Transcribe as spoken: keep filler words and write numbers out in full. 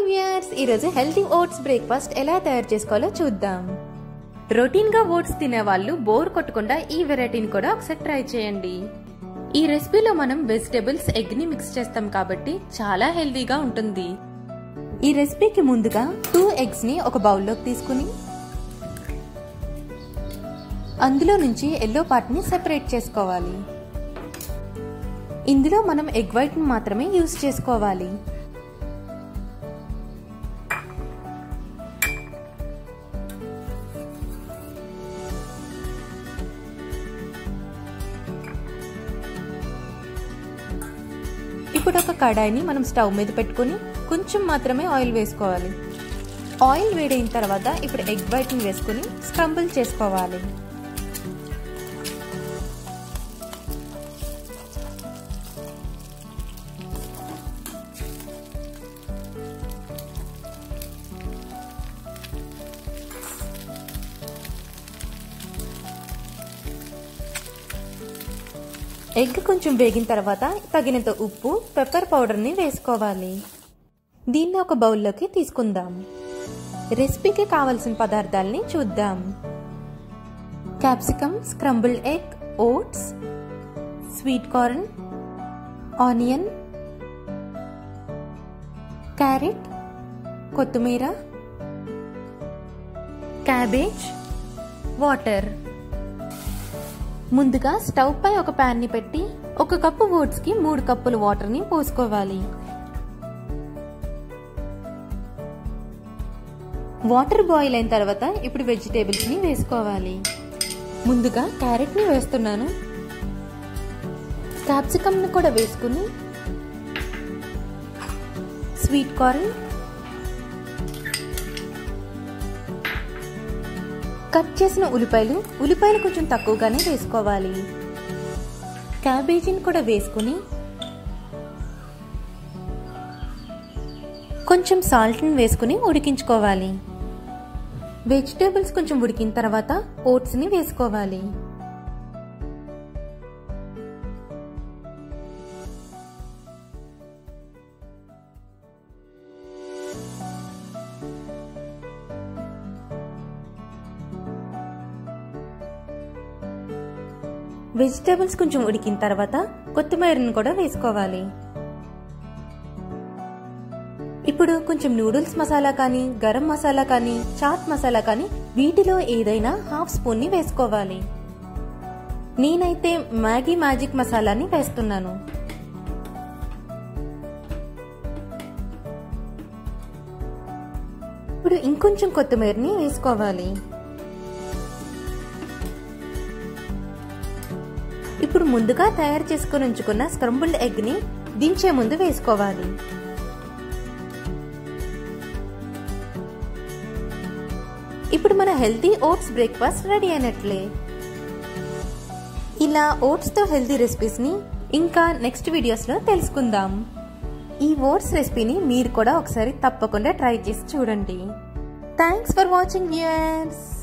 Viewers, ఈరోజు healthy oats breakfast ఎలా తయారు చేసుకోవాలో చూద్దాం. రొటీన్ గా ఓట్స్ తినే వాళ్ళు బోర్ కొట్టకుండా ఈ వెరైటీని కూడా ఒకసారి ట్రై చేయండి. ఈ రెసిపీలో మనం వెజిటేబుల్స్, ఎగ్ ని మిక్స్ చేస్తాం కాబట్టి చాలా హెల్తీగా ఉంటుంది. ఈ రెసిపీకి ముందుగా టూ ఎగ్స్ ని ఒక బౌల్లోకి తీసుకుని అందులో నుంచి ఎల్లో పార్ట్ ని సెపరేట్ చేసుకోవాలి. ఇందులో మనం ఎగ్ వైట్ ని మాత్రమే యూజ్ చేసుకోవాలి. ఇప్పుడు ఒక కడాయిని మనం స్టవ్ మీద పెట్టుకుని కొంచెం మాత్రమే ఆయిల్ వేసుకోవాలి. ఆయిల్ వేడైన తర్వాత ఇప్పుడు ఎగ్ వైట్ ని వేసుకుని స్క్రంబుల్ చేసుకోవాలి. ఎగ్ కొంచెం వేగిన తర్వాత తగినంత ఉప్పు, పెప్పర్ పౌడర్ ని వేసుకోవాలి. దీన్ని ఒక బౌల్లోకి తీసుకుందాం. రెసిపీకి కావలసిన పదార్థాలని చూద్దాం. Capsicum, scrambled egg, oats, sweet corn, onion, carrot, కొత్తిమీర, క్యాబేజ్, వాటర్. ముందుగా స్టవ్ పై ఒక ప్యాన్ ని పెట్టి ఒక కప్పు ఓట్స్ కి మూడు కప్పుల వాటర్ ని పోసుకోవాలి. వాటర్ బాయిల్ అయిన తర్వాత ఇప్పుడు వెజిటేబుల్స్ ని వేసుకోవాలి. ముందుగా క్యారెట్ ని వేస్తున్నాను. క్యాప్సికమ్ ని కూడా వేసుకుని స్వీట్ కార్న్, కట్ చేసిన ఉల్లిపాయలు ఉల్లిపాయలు కొంచెం తక్కువగానే వేసుకోవాలి. క్యాబేజీని కూడా వేసుకుని కొంచెం సాల్ట్ ని వేసుకుని ఉడికించుకోవాలి. వెజిటేబుల్స్ కొంచెం ఉడికిన తర్వాత ఓట్స్ ని వేసుకోవాలి. వెజిటేబుల్స్ కొంచెం ఉడికిన తర్వాత కొత్తిమీరను కూడా వేసుకోవాలి. ఇప్పుడు కొంచెం నూడిల్స్ మసాలా కానీ, గరం మసాలా కానీ, చాట్ మసాలా కానీ వీటిలో ఏదైనా హాఫ్ స్పూన్ ని వేసుకోవాలి. నేనైతే మ్యాగీ మ్యాజిక్ మసాలాని వేస్తున్నాను. ఇప్పుడు ఇంకొంచెం కొత్తిమీరని వేసుకోవాలి. ఇప్పుడు ముందుగా తయారు చేసుకుని ఉంచుకున్న స్క్రంబుల్డ్ ఎగ్ ని దించే ముందు వేసుకోవాలి. ఇప్పుడు మన హెల్తీ ఓట్స్ బ్రేక్ఫాస్ట్ రెడీ అయినట్లే. ఇలా ఓట్స్ తో హెల్తీ రెసిపీస్ ని ఇంకా నెక్స్ట్ వీడియోస్ లో తెలుసుకుందాం. ఈ ఓట్స్ రెసిపీని మీరు కూడా ఒకసారి తప్పకుండా ట్రై చేసి చూడండి. Thanks for watching viewers.